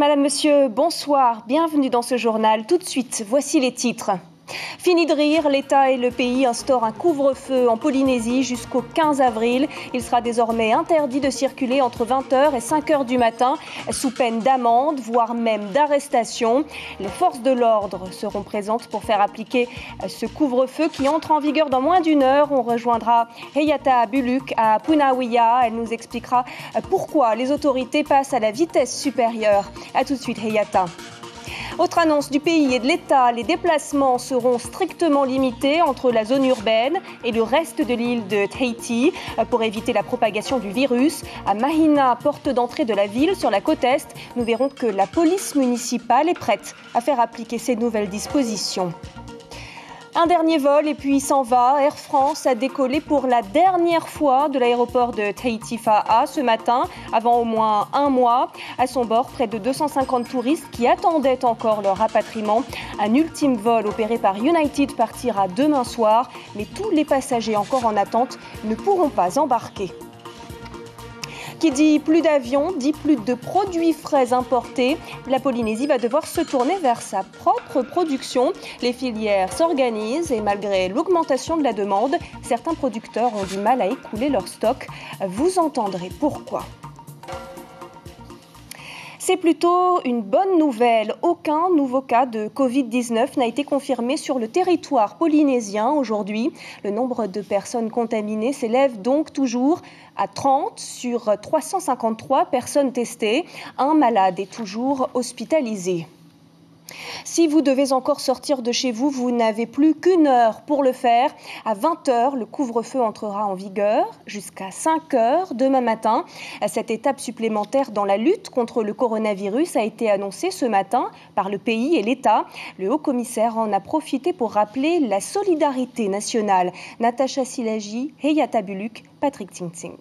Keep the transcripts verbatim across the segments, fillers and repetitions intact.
Madame, Monsieur, bonsoir, bienvenue dans ce journal. Tout de suite, voici les titres. Fini de rire, l'État et le pays instaurent un couvre-feu en Polynésie jusqu'au quinze avril. Il sera désormais interdit de circuler entre vingt heures et cinq heures du matin, sous peine d'amende, voire même d'arrestation. Les forces de l'ordre seront présentes pour faire appliquer ce couvre-feu qui entre en vigueur dans moins d'une heure. On rejoindra Heyata Buluk à Punawiya. Elle nous expliquera pourquoi les autorités passent à la vitesse supérieure. A tout de suite, Heyata. Autre annonce du pays et de l'État, les déplacements seront strictement limités entre la zone urbaine et le reste de l'île de Tahiti pour éviter la propagation du virus. À Mahina, porte d'entrée de la ville sur la côte est, nous verrons que la police municipale est prête à faire appliquer ces nouvelles dispositions. Un dernier vol et puis il s'en va. Air France a décollé pour la dernière fois de l'aéroport de Tahiti-Fa'a ce matin, avant au moins un mois. À son bord, près de deux cent cinquante touristes qui attendaient encore leur rapatriement. Un ultime vol opéré par United partira demain soir, mais tous les passagers encore en attente ne pourront pas embarquer. Qui dit plus d'avions, dit plus de produits frais importés. La Polynésie va devoir se tourner vers sa propre production. Les filières s'organisent et malgré l'augmentation de la demande, certains producteurs ont du mal à écouler leur stock. Vous entendrez pourquoi. C'est plutôt une bonne nouvelle. Aucun nouveau cas de Covid dix-neuf n'a été confirmé sur le territoire polynésien aujourd'hui. Le nombre de personnes contaminées s'élève donc toujours à trente sur trois cent cinquante-trois personnes testées. Un malade est toujours hospitalisé. Si vous devez encore sortir de chez vous, vous n'avez plus qu'une heure pour le faire. À vingt heures, le couvre-feu entrera en vigueur jusqu'à cinq heures demain matin. Cette étape supplémentaire dans la lutte contre le coronavirus a été annoncée ce matin par le pays et l'État. Le haut-commissaire en a profité pour rappeler la solidarité nationale. Natacha Silagi, Heyata Buluk, Patrick Ting-Ting.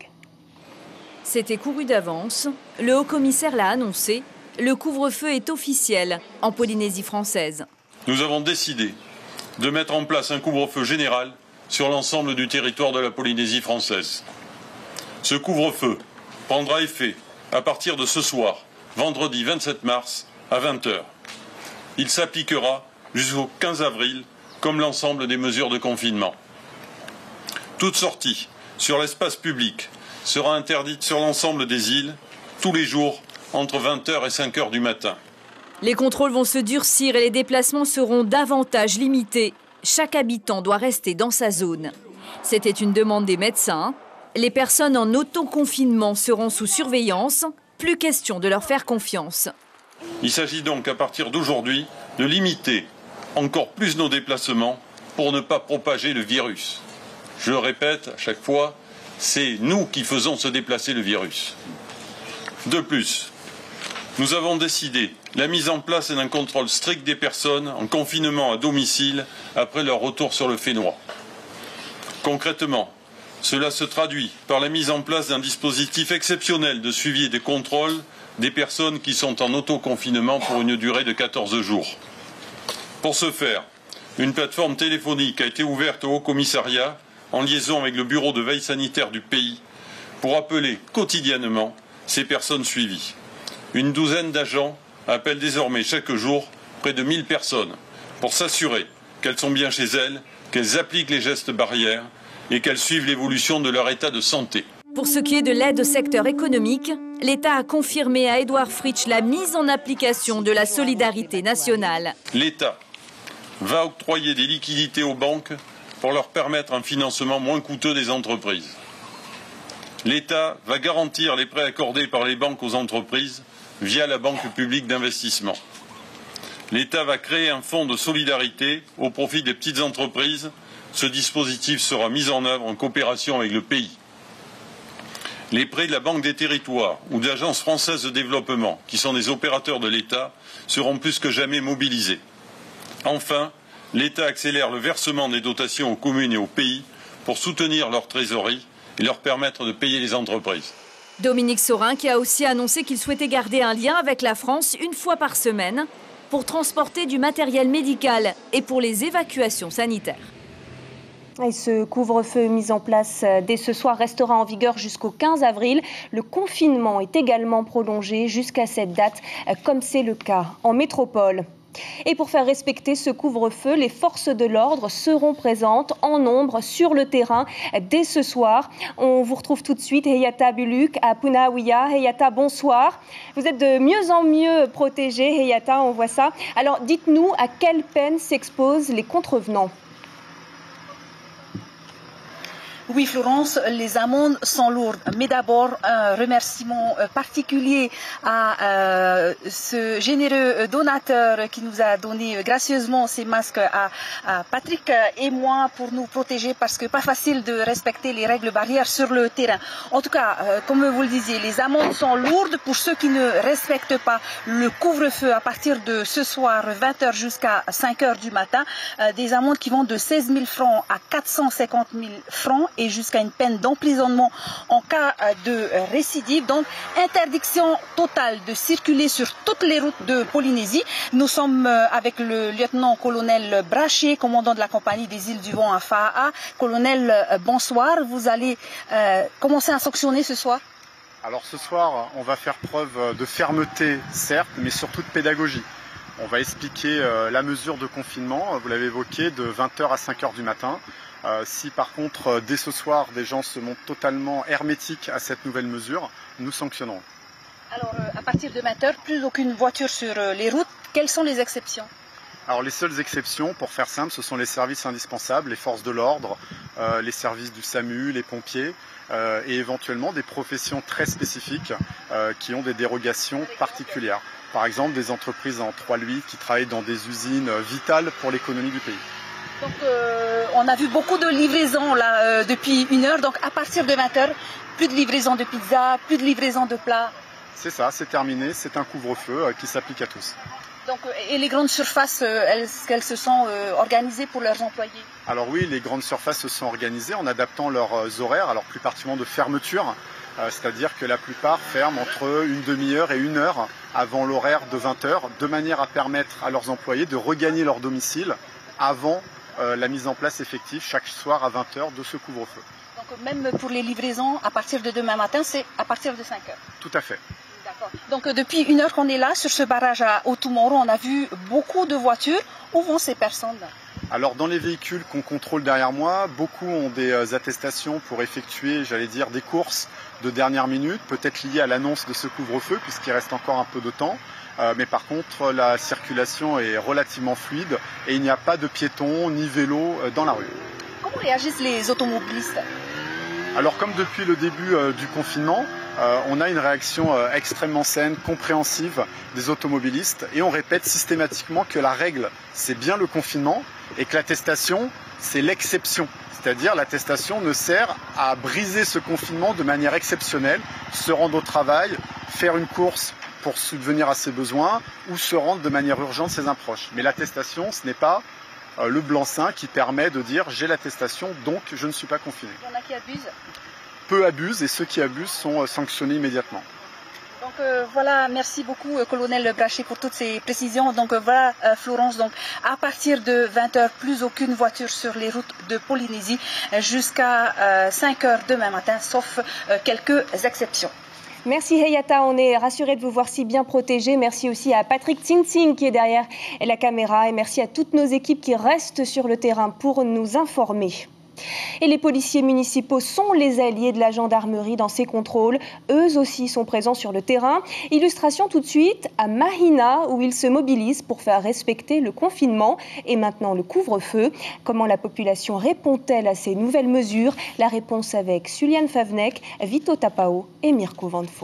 C'était couru d'avance. Le haut-commissaire l'a annoncé. Le couvre-feu est officiel en Polynésie française. Nous avons décidé de mettre en place un couvre-feu général sur l'ensemble du territoire de la Polynésie française. Ce couvre-feu prendra effet à partir de ce soir, vendredi vingt-sept mars, à vingt heures. Il s'appliquera jusqu'au quinze avril, comme l'ensemble des mesures de confinement. Toute sortie sur l'espace public sera interdite sur l'ensemble des îles, tous les jours, entre vingt heures et cinq heures du matin. Les contrôles vont se durcir et les déplacements seront davantage limités. Chaque habitant doit rester dans sa zone. C'était une demande des médecins. Les personnes en autoconfinement seront sous surveillance. Plus question de leur faire confiance. Il s'agit donc à partir d'aujourd'hui de limiter encore plus nos déplacements pour ne pas propager le virus. Je le répète à chaque fois, c'est nous qui faisons se déplacer le virus. De plus, nous avons décidé la mise en place d'un contrôle strict des personnes en confinement à domicile après leur retour sur le Fénois. Concrètement, cela se traduit par la mise en place d'un dispositif exceptionnel de suivi et de contrôle des personnes qui sont en autoconfinement pour une durée de quatorze jours. Pour ce faire, une plateforme téléphonique a été ouverte au Haut-Commissariat en liaison avec le bureau de veille sanitaire du pays pour appeler quotidiennement ces personnes suivies. Une douzaine d'agents appellent désormais chaque jour près de mille personnes pour s'assurer qu'elles sont bien chez elles, qu'elles appliquent les gestes barrières et qu'elles suivent l'évolution de leur état de santé. Pour ce qui est de l'aide au secteur économique, l'État a confirmé à Édouard Fritsch la mise en application de la solidarité nationale. L'État va octroyer des liquidités aux banques pour leur permettre un financement moins coûteux des entreprises. L'État va garantir les prêts accordés par les banques aux entreprises via la Banque publique d'investissement. L'État va créer un fonds de solidarité au profit des petites entreprises. Ce dispositif sera mis en œuvre en coopération avec le pays. Les prêts de la Banque des territoires ou de l'Agence française de développement, qui sont des opérateurs de l'État, seront plus que jamais mobilisés. Enfin, l'État accélère le versement des dotations aux communes et aux pays pour soutenir leur trésorerie et leur permettre de payer les entreprises. Dominique Sorin qui a aussi annoncé qu'il souhaitait garder un lien avec la France une fois par semaine pour transporter du matériel médical et pour les évacuations sanitaires. Et ce couvre-feu mis en place dès ce soir restera en vigueur jusqu'au quinze avril. Le confinement est également prolongé jusqu'à cette date, comme c'est le cas en métropole. Et pour faire respecter ce couvre-feu, les forces de l'ordre seront présentes en nombre sur le terrain dès ce soir. On vous retrouve tout de suite, Heyata Buluk à Punaouia. Heyata, bonsoir. Vous êtes de mieux en mieux protégés, Heyata, on voit ça. Alors dites-nous à quelle peine s'exposent les contrevenants? Oui, Florence, les amendes sont lourdes. Mais d'abord, un remerciement particulier à euh, ce généreux donateur qui nous a donné gracieusement ces masques à, à Patrick et moi pour nous protéger, parce que pas facile de respecter les règles barrières sur le terrain. En tout cas, euh, comme vous le disiez, les amendes sont lourdes pour ceux qui ne respectent pas le couvre-feu à partir de ce soir vingt heures jusqu'à cinq heures du matin. Euh, des amendes qui vont de seize mille francs à quatre cent cinquante mille francs. Et jusqu'à une peine d'emprisonnement en cas de récidive. Donc, interdiction totale de circuler sur toutes les routes de Polynésie. Nous sommes avec le lieutenant-colonel Brachet, commandant de la compagnie des îles du Vent à Fa'a. Colonel, bonsoir. Vous allez euh, commencer à sanctionner ce soir? Alors ce soir, on va faire preuve de fermeté, certes, mais surtout de pédagogie. On va expliquer euh, la mesure de confinement, vous l'avez évoqué, de vingt heures à cinq heures du matin. Euh, si par contre, euh, dès ce soir, des gens se montrent totalement hermétiques à cette nouvelle mesure, nous sanctionnerons. Alors, euh, à partir de vingt heures, plus aucune voiture sur euh, les routes. Quelles sont les exceptions? Alors, les seules exceptions, pour faire simple, ce sont les services indispensables, les forces de l'ordre, euh, les services du SAMU, les pompiers, euh, et éventuellement des professions très spécifiques euh, qui ont des dérogations particulières. Par exemple, des entreprises en trois huit qui travaillent dans des usines vitales pour l'économie du pays. Donc, euh, on a vu beaucoup de livraisons là euh, depuis une heure. Donc, à partir de vingt heures, plus de livraison de pizza, plus de livraison de plats. C'est ça, c'est terminé. C'est un couvre-feu euh, qui s'applique à tous. Donc, et les grandes surfaces, euh, est-ce qu'elles se sont euh, organisées pour leurs employés? Alors oui, les grandes surfaces se sont organisées en adaptant leurs euh, horaires, alors plus particulièrement de fermeture. Euh, C'est-à-dire que la plupart ferment entre une demi-heure et une heure avant l'horaire de vingt heures, de manière à permettre à leurs employés de regagner leur domicile avant Euh, la mise en place effective chaque soir à vingt heures de ce couvre-feu. Donc même pour les livraisons, à partir de demain matin, c'est à partir de cinq heures? Tout à fait. D'accord. Donc depuis une heure qu'on est là, sur ce barrage à Otumoro, on a vu beaucoup de voitures. Où vont ces personnes? Alors dans les véhicules qu'on contrôle derrière moi, beaucoup ont des euh, attestations pour effectuer, j'allais dire, des courses de dernière minute, peut-être liées à l'annonce de ce couvre-feu, puisqu'il reste encore un peu de temps. Euh, mais par contre, la circulation est relativement fluide et il n'y a pas de piétons ni vélos euh, dans la rue. Comment réagissent les automobilistes? Alors comme depuis le début euh, du confinement, euh, on a une réaction euh, extrêmement saine, compréhensive des automobilistes, et on répète systématiquement que la règle, c'est bien le confinement, et que l'attestation, c'est l'exception. C'est-à-dire l'attestation ne sert à briser ce confinement de manière exceptionnelle, se rendre au travail, faire une course pour subvenir à ses besoins, ou se rendre de manière urgente chez un proche. Mais l'attestation, ce n'est pas euh, le blanc-seing qui permet de dire j'ai l'attestation, donc je ne suis pas confiné. Il y en a qui abusent? Peu abusent, et ceux qui abusent sont euh, sanctionnés immédiatement. Donc euh, voilà, merci beaucoup euh, colonel Brachet pour toutes ces précisions. Donc euh, voilà euh, Florence, donc à partir de vingt heures, plus aucune voiture sur les routes de Polynésie euh, jusqu'à euh, cinq heures demain matin, sauf euh, quelques exceptions. Merci Heyata, on est rassurés de vous voir si bien protégés. Merci aussi à Patrick Tsing qui est derrière la caméra, et merci à toutes nos équipes qui restent sur le terrain pour nous informer. Et les policiers municipaux sont les alliés de la gendarmerie dans ces contrôles. Eux aussi sont présents sur le terrain. Illustration tout de suite à Mahina, où ils se mobilisent pour faire respecter le confinement et maintenant le couvre-feu. Comment la population répond-elle à ces nouvelles mesures? La réponse avec Suliane Favnek, Vito Tapao et Mirko Vanfo.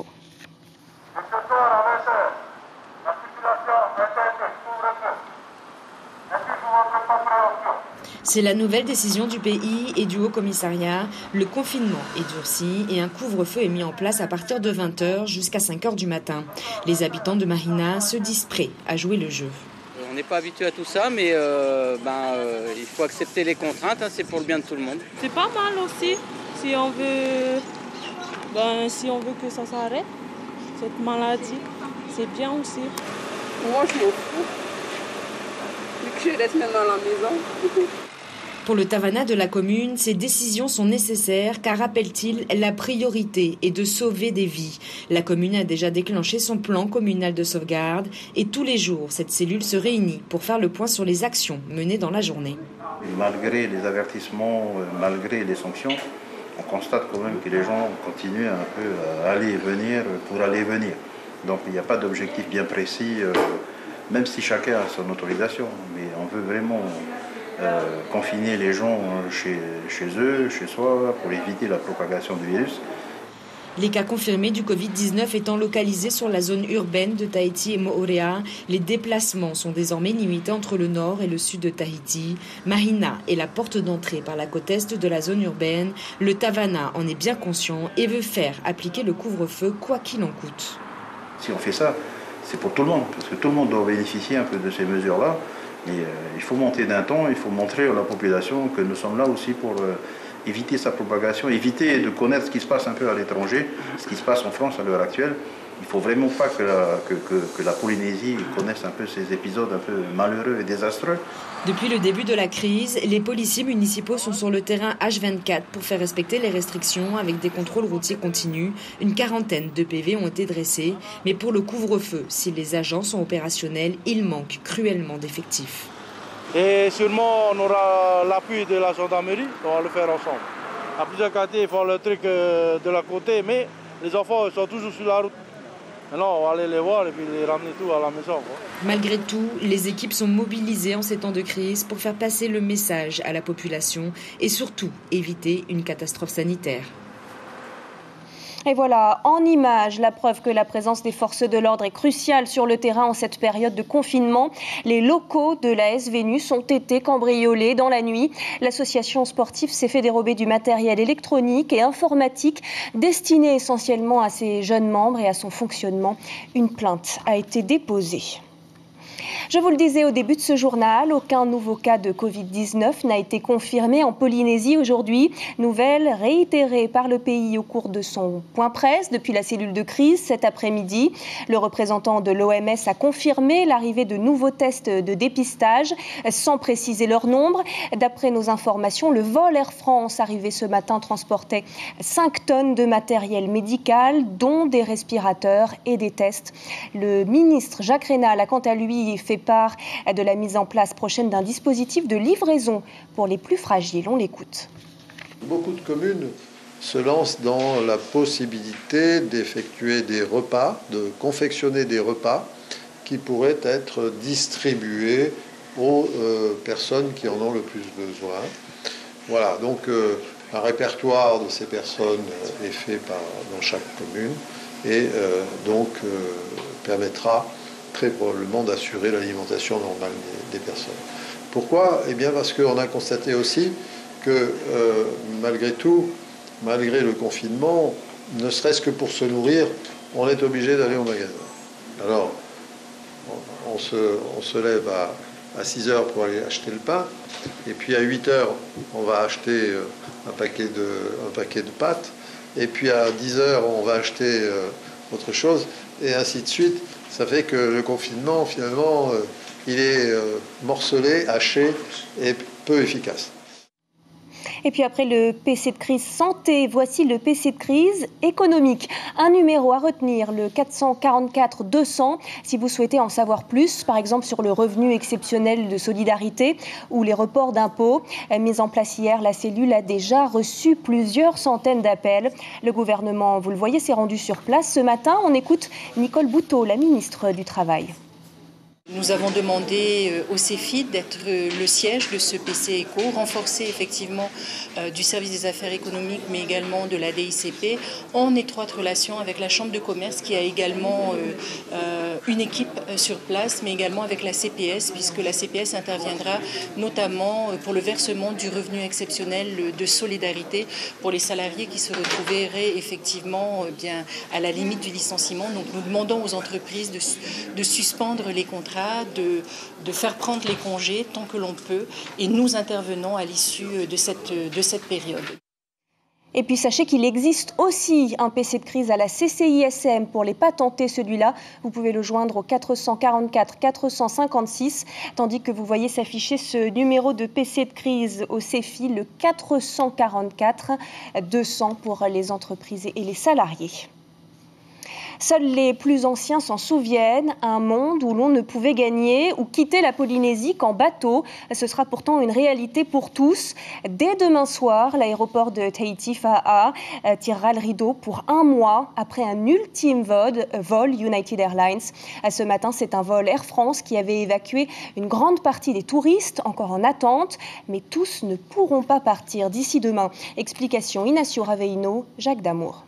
C'est la nouvelle décision du pays et du Haut-Commissariat. Le confinement est durci et un couvre-feu est mis en place à partir de vingt heures jusqu'à cinq heures du matin. Les habitants de Mahina se disent prêts à jouer le jeu. On n'est pas habitué à tout ça, mais euh, ben, euh, il faut accepter les contraintes, hein, c'est pour le bien de tout le monde. C'est pas mal aussi, si on veut, ben, si on veut que ça s'arrête, cette maladie, c'est bien aussi. Moi, je m'en fous. Vu que je reste maintenant à la maison. Pour le Tavana de la commune, ces décisions sont nécessaires car, rappelle-t-il, la priorité est de sauver des vies. La commune a déjà déclenché son plan communal de sauvegarde et tous les jours, cette cellule se réunit pour faire le point sur les actions menées dans la journée. Malgré les avertissements, malgré les sanctions, on constate quand même que les gens continuent un peu à aller et venir pour aller et venir. Donc il n'y a pas d'objectif bien précis, euh, même si chacun a son autorisation. Mais on veut vraiment euh, confiner les gens chez, chez eux, chez soi, pour éviter la propagation du virus. Les cas confirmés du Covid dix-neuf étant localisés sur la zone urbaine de Tahiti et Moorea, les déplacements sont désormais limités entre le nord et le sud de Tahiti. Mahina est la porte d'entrée par la côte est de la zone urbaine. Le Tavana en est bien conscient et veut faire appliquer le couvre-feu quoi qu'il en coûte. Si on fait ça, c'est pour tout le monde, parce que tout le monde doit bénéficier un peu de ces mesures-là. Et euh, il faut monter d'un ton, il faut montrer à la population que nous sommes là aussi pour euh, éviter sa propagation, éviter de connaître ce qui se passe un peu à l'étranger, ce qui se passe en France à l'heure actuelle. Il ne faut vraiment pas que la, que, que, que la Polynésie connaisse un peu ces épisodes un peu malheureux et désastreux. Depuis le début de la crise, les policiers municipaux sont sur le terrain H vingt-quatre pour faire respecter les restrictions avec des contrôles routiers continus. Une quarantaine de P V ont été dressés. Mais pour le couvre-feu, si les agents sont opérationnels, il manque cruellement d'effectifs. Et sûrement, on aura l'appui de la gendarmerie, on va le faire ensemble. À plusieurs quartiers, ils font le truc de la côté, mais les enfants sont toujours sur la route. Maintenant, on va aller les voir et puis les ramener tout à la maison, quoi. Malgré tout, les équipes sont mobilisées en ces temps de crise pour faire passer le message à la population et surtout éviter une catastrophe sanitaire. Et voilà, en images, la preuve que la présence des forces de l'ordre est cruciale sur le terrain en cette période de confinement. Les locaux de l'A S Vénus ont été cambriolés dans la nuit. L'association sportive s'est fait dérober du matériel électronique et informatique destiné essentiellement à ses jeunes membres et à son fonctionnement. Une plainte a été déposée. Je vous le disais au début de ce journal, aucun nouveau cas de Covid dix-neuf n'a été confirmé en Polynésie aujourd'hui. Nouvelle réitérée par le pays au cours de son point presse depuis la cellule de crise cet après-midi. Le représentant de l'O M S a confirmé l'arrivée de nouveaux tests de dépistage sans préciser leur nombre. D'après nos informations, le vol Air France arrivé ce matin transportait cinq tonnes de matériel médical, dont des respirateurs et des tests. Le ministre Jacques Raynal a quant à lui fait part de la mise en place prochaine d'un dispositif de livraison pour les plus fragiles. On l'écoute. Beaucoup de communes se lancent dans la possibilité d'effectuer des repas, de confectionner des repas qui pourraient être distribués aux euh, personnes qui en ont le plus besoin. Voilà, donc euh, un répertoire de ces personnes est fait par, dans chaque commune et euh, donc euh, permettra très probablement d'assurer l'alimentation normale des, des personnes. Pourquoi ? Eh bien parce qu'on a constaté aussi que euh, malgré tout, malgré le confinement, ne serait-ce que pour se nourrir, on est obligé d'aller au magasin. Alors, on, on, se, on se lève à, à six heures pour aller acheter le pain, et puis à huit heures, on va acheter un paquet de, un paquet de pâtes, et puis à dix heures, on va acheter euh, autre chose, et ainsi de suite. Ça fait que le confinement, finalement, euh, il est euh, morcelé, haché et peu efficace. Et puis après le P C de crise santé, voici le P C de crise économique. Un numéro à retenir, le quatre cent quarante-quatre deux cents, si vous souhaitez en savoir plus, par exemple sur le revenu exceptionnel de solidarité ou les reports d'impôts. Mise en place hier, la cellule a déjà reçu plusieurs centaines d'appels. Le gouvernement, vous le voyez, s'est rendu sur place ce matin. On écoute Nicole Boutot, la ministre du Travail. Nous avons demandé au CEFID d'être le siège de ce P C Éco, renforcer effectivement euh, du service des affaires économiques, mais également de la D I C P, en étroite relation avec la Chambre de commerce qui a également euh, euh, une équipe sur place, mais également avec la C P S, puisque la C P S interviendra notamment pour le versement du revenu exceptionnel de solidarité pour les salariés qui se retrouveraient effectivement euh, bien à la limite du licenciement. Donc nous demandons aux entreprises de, de suspendre les contrats, De, de faire prendre les congés tant que l'on peut, et nous intervenons à l'issue de cette, de cette période. Et puis sachez qu'il existe aussi un P C de crise à la C C I S M pour les patenter, celui-là. Vous pouvez le joindre au quatre cent quarante-quatre quatre cent cinquante-six, tandis que vous voyez s'afficher ce numéro de P C de crise au C F I, le quatre cent quarante-quatre deux cents pour les entreprises et les salariés. Seuls les plus anciens s'en souviennent, un monde où l'on ne pouvait gagner ou quitter la Polynésie qu'en bateau. Ce sera pourtant une réalité pour tous. Dès demain soir, l'aéroport de Tahiti Fa'a tirera le rideau pour un mois après un ultime vol, vol United Airlines. Ce matin, c'est un vol Air France qui avait évacué une grande partie des touristes encore en attente, mais tous ne pourront pas partir d'ici demain. Explication Inacio Raveino, Jacques Damour.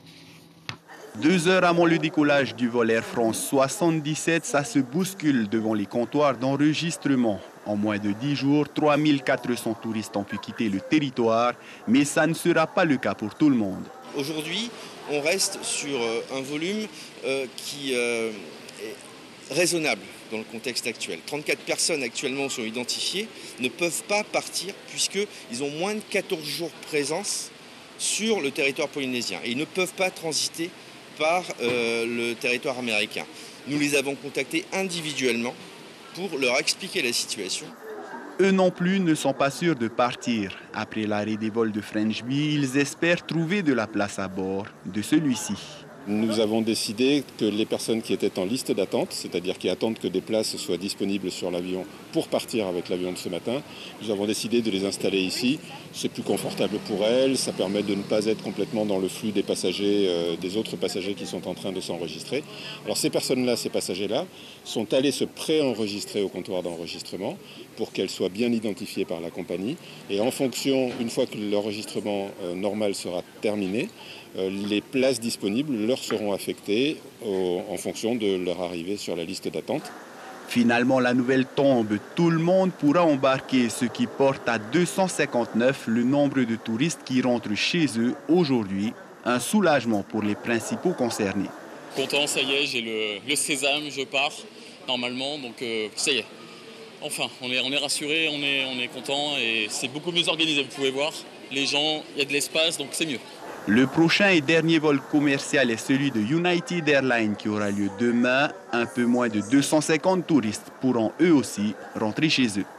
Deux heures avant le décollage du vol Air France soixante-dix-sept, ça se bouscule devant les comptoirs d'enregistrement. En moins de dix jours, trois mille quatre cents touristes ont pu quitter le territoire, mais ça ne sera pas le cas pour tout le monde. Aujourd'hui, on reste sur un volume euh, qui euh, est raisonnable dans le contexte actuel. trente-quatre personnes actuellement sont identifiées, ne peuvent pas partir puisqu'ils ont moins de quatorze jours de présence sur le territoire polynésien. Et ils ne peuvent pas transiter par euh, le territoire américain. Nous les avons contactés individuellement pour leur expliquer la situation. Eux non plus ne sont pas sûrs de partir. Après l'arrêt des vols de French Bee, ils espèrent trouver de la place à bord de celui-ci. Nous avons décidé que les personnes qui étaient en liste d'attente, c'est-à-dire qui attendent que des places soient disponibles sur l'avion pour partir avec l'avion de ce matin, nous avons décidé de les installer ici. C'est plus confortable pour elles, ça permet de ne pas être complètement dans le flux des passagers, euh, des autres passagers qui sont en train de s'enregistrer. Alors ces personnes-là, ces passagers-là, sont allés se pré-enregistrer au comptoir d'enregistrement pour qu'elles soient bien identifiées par la compagnie. Et en fonction, une fois que l'enregistrement euh, normal sera terminé, euh, les places disponibles leur seront affectées au, en fonction de leur arrivée sur la liste d'attente. Finalement, la nouvelle tombe. Tout le monde pourra embarquer, ce qui porte à deux cent cinquante-neuf le nombre de touristes qui rentrent chez eux aujourd'hui. Un soulagement pour les principaux concernés. Content, ça y est, j'ai le, le sésame, je pars normalement, donc euh, ça y est. Enfin, on est, on est rassurés, on est, on est content et c'est beaucoup mieux organisé, vous pouvez voir. Les gens, il y a de l'espace, donc c'est mieux. Le prochain et dernier vol commercial est celui de United Airlines qui aura lieu demain. Un peu moins de deux cent cinquante touristes pourront eux aussi rentrer chez eux.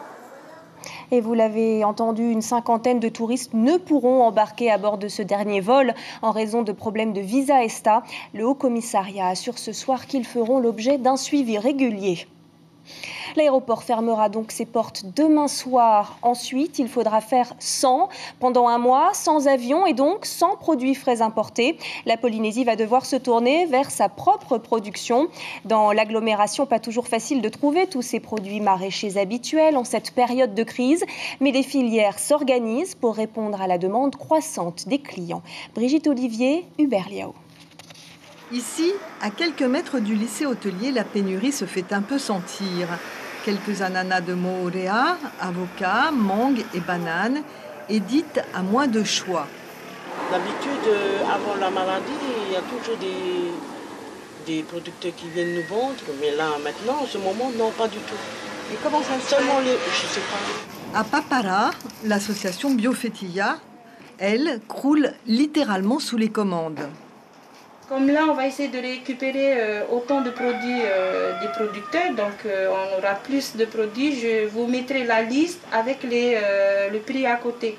Et vous l'avez entendu, une cinquantaine de touristes ne pourront embarquer à bord de ce dernier vol en raison de problèmes de visa ESTA. Le Haut Commissariat assure ce soir qu'ils feront l'objet d'un suivi régulier. L'aéroport fermera donc ses portes demain soir. Ensuite, il faudra faire sans pendant un mois, sans avion et donc sans produits frais importés. La Polynésie va devoir se tourner vers sa propre production. Dans l'agglomération, pas toujours facile de trouver tous ces produits maraîchers habituels en cette période de crise, mais des filières s'organisent pour répondre à la demande croissante des clients. Brigitte Olivier, Hubert Liao. Ici, à quelques mètres du lycée hôtelier, la pénurie se fait un peu sentir. Quelques ananas de Moorea, avocats, mangues et bananes, édites à moins de choix. D'habitude, avant la maladie, il y a toujours des, des producteurs qui viennent nous vendre, mais là, maintenant, en ce moment, non, pas du tout. Et comment ça se fait ? Seulement les... Je sais pas. À Papara, l'association Biofetilla, elle, croule littéralement sous les commandes. Comme là, on va essayer de récupérer euh, autant de produits euh, des producteurs, donc euh, on aura plus de produits. Je vous mettrai la liste avec les, euh, le prix à côté.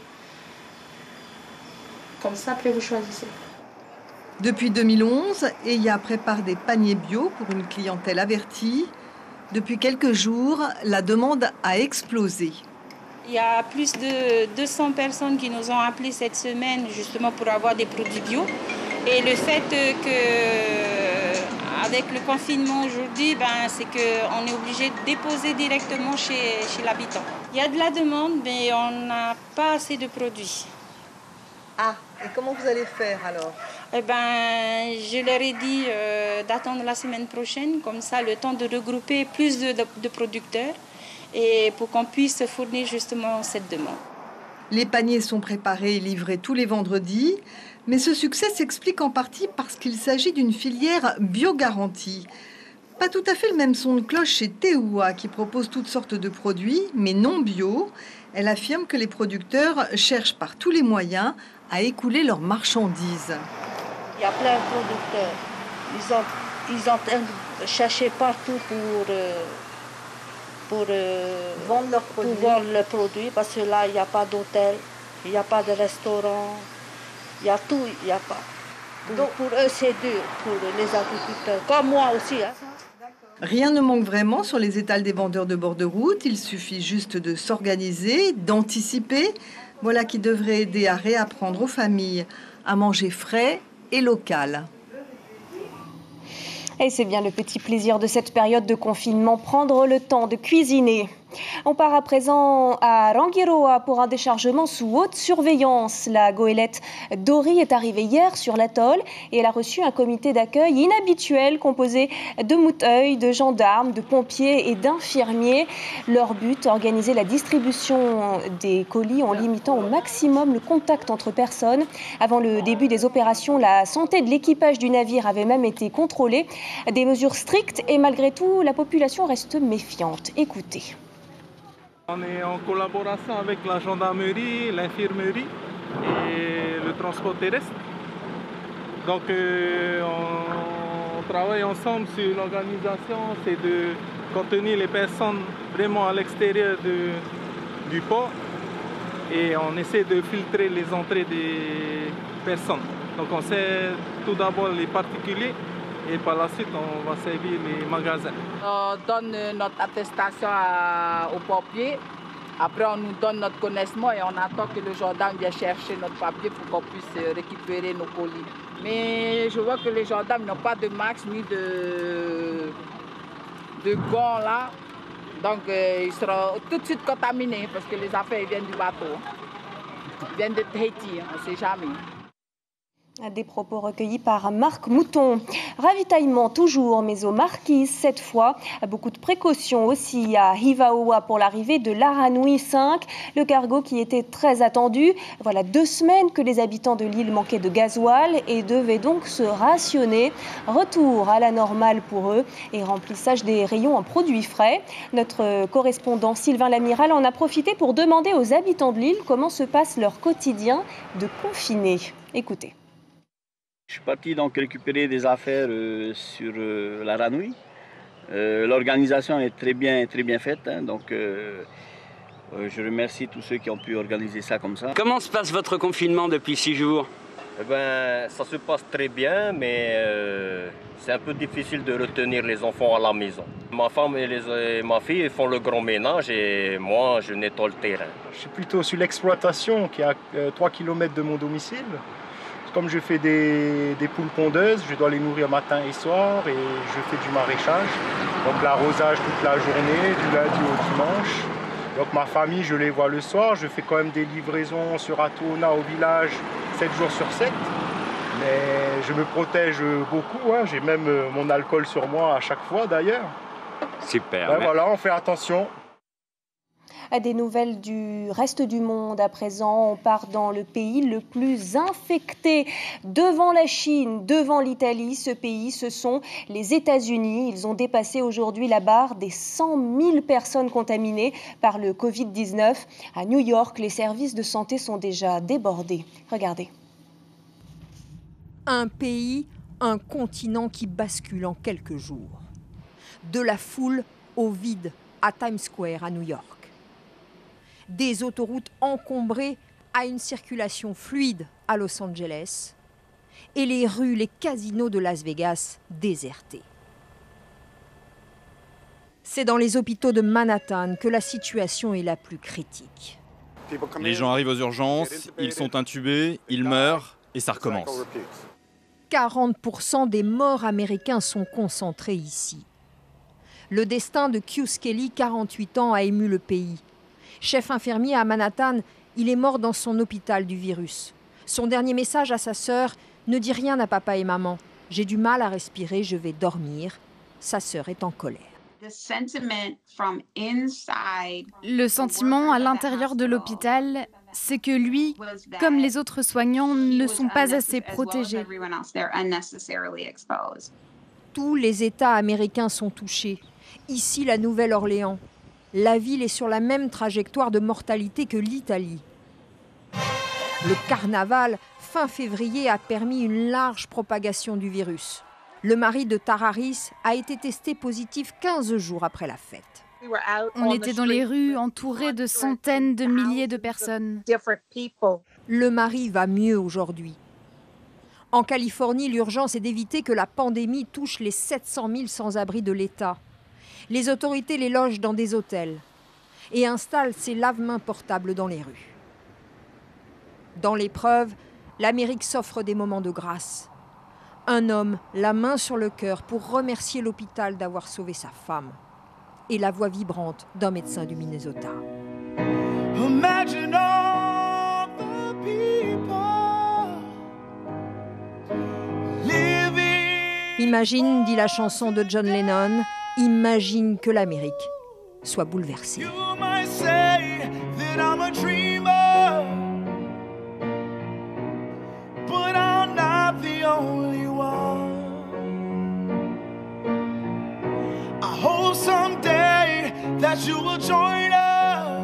Comme ça, après, vous choisissez. Depuis deux mille onze, Eya prépare des paniers bio pour une clientèle avertie. Depuis quelques jours, la demande a explosé. Il y a plus de deux cents personnes qui nous ont appelés cette semaine justement pour avoir des produits bio. Et le fait que, avec le confinement aujourd'hui, ben, c'est qu'on est obligé de déposer directement chez, chez l'habitant. Il y a de la demande, mais on n'a pas assez de produits. Ah, et comment vous allez faire alors ? Eh ben, je leur ai dit euh, d'attendre la semaine prochaine, comme ça, le temps de regrouper plus de, de, de producteurs et pour qu'on puisse fournir justement cette demande. Les paniers sont préparés et livrés tous les vendredis. Mais ce succès s'explique en partie parce qu'il s'agit d'une filière bio-garantie. Pas tout à fait le même son de cloche chez Teua qui propose toutes sortes de produits, mais non bio. Elle affirme que les producteurs cherchent par tous les moyens à écouler leurs marchandises. Il y a plein de producteurs. Ils ont, ils ont en train de chercher partout pour, euh, pour, euh, vendre leurs produits. pour vendre leurs produits, parce que là, il n'y a pas d'hôtel, il n'y a pas de restaurant, il y a tout, il n'y a pas. Pour, Donc, pour eux, c'est dur, pour les agriculteurs, comme moi aussi. Hein. Rien ne manque vraiment sur les étals des vendeurs de bord de route. Il suffit juste de s'organiser, d'anticiper. Voilà qui devrait aider à réapprendre aux familles à manger frais et local. Et c'est bien le petit plaisir de cette période de confinement, prendre le temps de cuisiner. On part à présent à Rangiroa pour un déchargement sous haute surveillance. La goélette Dory est arrivée hier sur l'atoll et elle a reçu un comité d'accueil inhabituel composé de mouteuils, de gendarmes, de pompiers et d'infirmiers. Leur but, organiser la distribution des colis en limitant au maximum le contact entre personnes. Avant le début des opérations, la santé de l'équipage du navire avait même été contrôlée. Des mesures strictes et malgré tout, la population reste méfiante. Écoutez. On est en collaboration avec la gendarmerie, l'infirmerie et le transport terrestre. Donc euh, on, on travaille ensemble sur l'organisation, c'est de contenir les personnes vraiment à l'extérieur du port et on essaie de filtrer les entrées des personnes. Donc on sait tout d'abord les particuliers et par la suite on va servir les magasins. On donne notre attestation à, aux pompiers, après on nous donne notre connaissement et on attend que le gendarme vienne chercher notre papier pour qu'on puisse récupérer nos colis. Mais je vois que les gendarmes n'ont pas de masque ni de, de gants là, donc euh, ils seront tout de suite contaminés parce que les affaires viennent du bateau. Ils viennent de Tahiti, on ne sait jamais. Des propos recueillis par Marc Mouton. Ravitaillement toujours, mais aux Marquises cette fois. Beaucoup de précautions aussi à Hivaoa pour l'arrivée de l'Aranui cinq, le cargo qui était très attendu. Voilà deux semaines que les habitants de l'île manquaient de gasoil et devaient donc se rationner. Retour à la normale pour eux et remplissage des rayons en produits frais. Notre correspondant Sylvain Lamiral en a profité pour demander aux habitants de l'île comment se passe leur quotidien de confinés. Écoutez. Je suis parti donc récupérer des affaires euh, sur euh, l'Aranui. Euh, L'organisation est très bien, très bien faite, hein, donc euh, euh, je remercie tous ceux qui ont pu organiser ça comme ça. Comment se passe votre confinement depuis six jours? Eh ben, ça se passe très bien, mais euh, c'est un peu difficile de retenir les enfants à la maison. Ma femme et, les, et ma fille font le grand ménage et moi, je nettoie le terrain. Je suis plutôt sur l'exploitation qui est à euh, trois kilomètres de mon domicile. Comme je fais des, des poules pondeuses, je dois les nourrir matin et soir et je fais du maraîchage. Donc l'arrosage toute la journée, du lundi au dimanche. Donc ma famille, je les vois le soir. Je fais quand même des livraisons sur Atuona au village sept jours sur sept. Mais je me protège beaucoup, hein. J'ai même mon alcool sur moi à chaque fois d'ailleurs. Super. Ben voilà, on fait attention. À des nouvelles du reste du monde à présent, on part dans le pays le plus infecté. Devant la Chine, devant l'Italie, ce pays, ce sont les États-Unis. Ils ont dépassé aujourd'hui la barre des cent mille personnes contaminées par le Covid dix-neuf. À New York, les services de santé sont déjà débordés. Regardez. Un pays, un continent qui bascule en quelques jours. De la foule au vide à Times Square à New York. Des autoroutes encombrées à une circulation fluide à Los Angeles et les rues, les casinos de Las Vegas désertés. C'est dans les hôpitaux de Manhattan que la situation est la plus critique. Les gens arrivent aux urgences, ils sont intubés, ils meurent et ça recommence. quarante pour cent des morts américains sont concentrés ici. Le destin de Hughes Kelly, quarante-huit ans, a ému le pays. Chef infirmier à Manhattan, il est mort dans son hôpital du virus. Son dernier message à sa sœur, « Ne dis rien à papa et maman. J'ai du mal à respirer, je vais dormir. » Sa sœur est en colère. Le sentiment à l'intérieur de l'hôpital, c'est que lui, comme les autres soignants, ne sont pas assez protégés. Tous les États américains sont touchés. Ici, la Nouvelle-Orléans. La ville est sur la même trajectoire de mortalité que l'Italie. Le carnaval, fin février, a permis une large propagation du virus. Le mari de Tararis a été testé positif quinze jours après la fête. On était dans les rues, entourés de centaines de milliers de personnes. Le mari va mieux aujourd'hui. En Californie, l'urgence est d'éviter que la pandémie touche les sept cent mille sans-abri de l'État. Les autorités les logent dans des hôtels et installent ces lave-mains portables dans les rues. Dans l'épreuve, l'Amérique s'offre des moments de grâce. Un homme, la main sur le cœur, pour remercier l'hôpital d'avoir sauvé sa femme. Et la voix vibrante d'un médecin du Minnesota. Imagine all the people living. Imagine, dit la chanson de John Lennon, imagine que l'Amérique soit bouleversée. You might say that I'm a dreamer, but I'm not the only one. I hope someday that you will join us.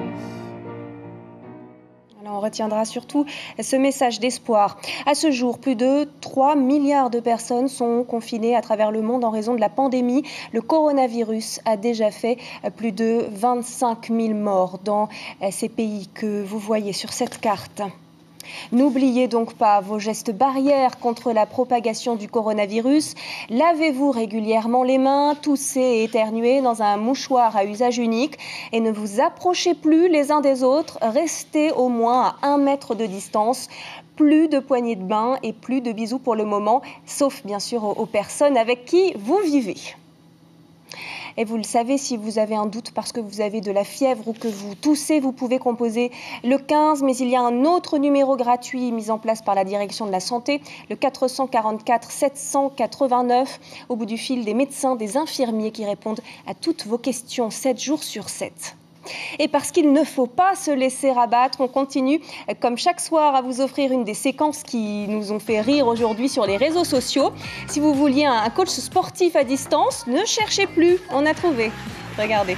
Alors on retiendra surtout ce message d'espoir. À ce jour, plus de trois milliards de personnes sont confinées à travers le monde en raison de la pandémie. Le coronavirus a déjà fait plus de vingt-cinq mille morts dans ces pays que vous voyez sur cette carte. N'oubliez donc pas vos gestes barrières contre la propagation du coronavirus. Lavez-vous régulièrement les mains, toussez et éternuez dans un mouchoir à usage unique et ne vous approchez plus les uns des autres. Restez au moins à un mètre de distance. Plus de poignées de main et plus de bisous pour le moment, sauf bien sûr aux, aux personnes avec qui vous vivez. Et vous le savez, si vous avez un doute parce que vous avez de la fièvre ou que vous toussez, vous pouvez composer le quinze, mais il y a un autre numéro gratuit mis en place par la direction de la santé, le quatre cent quarante-quatre sept cent quatre-vingt-neuf. Au bout du fil, des médecins, des infirmiers qui répondent à toutes vos questions sept jours sur sept. Et parce qu'il ne faut pas se laisser rabattre, on continue comme chaque soir à vous offrir une des séquences qui nous ont fait rire aujourd'hui sur les réseaux sociaux. Si vous vouliez un coach sportif à distance, ne cherchez plus, on a trouvé. Regardez.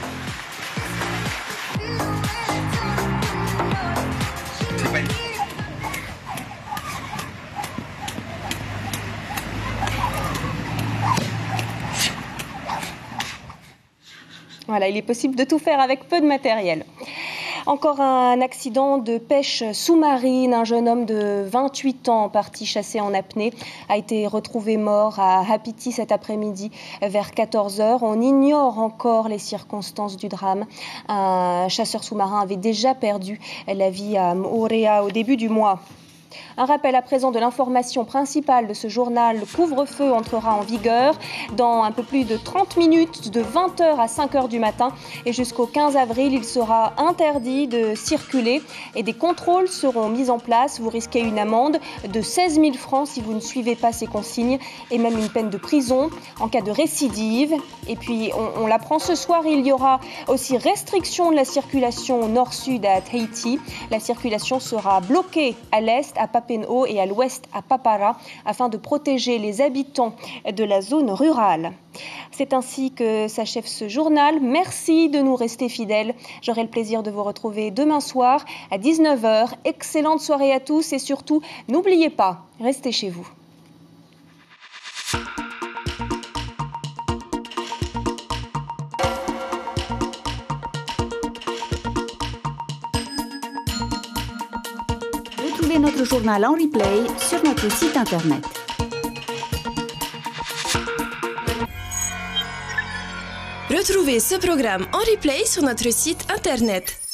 Voilà, il est possible de tout faire avec peu de matériel. Encore un accident de pêche sous-marine. Un jeune homme de vingt-huit ans, parti chasser en apnée, a été retrouvé mort à Hapiti cet après-midi vers quatorze heures. On ignore encore les circonstances du drame. Un chasseur sous-marin avait déjà perdu la vie à Moorea au début du mois. Un rappel à présent de l'information principale de ce journal. Le couvre-feu entrera en vigueur dans un peu plus de trente minutes, de vingt heures à cinq heures du matin. Et jusqu'au quinze avril, il sera interdit de circuler et des contrôles seront mis en place. Vous risquez une amende de seize mille francs si vous ne suivez pas ces consignes et même une peine de prison en cas de récidive. Et puis, on, on l'apprend ce soir, il y aura aussi restriction de la circulation nord-sud à Tahiti. La circulation sera bloquée à l'est, à Papen'o et à l'ouest à Papara afin de protéger les habitants de la zone rurale. C'est ainsi que s'achève ce journal. Merci de nous rester fidèles. J'aurai le plaisir de vous retrouver demain soir à dix-neuf heures. Excellente soirée à tous et surtout, n'oubliez pas, restez chez vous. Retrouvez notre journal en replay sur notre site internet. Retrouvez ce programme en replay sur notre site internet.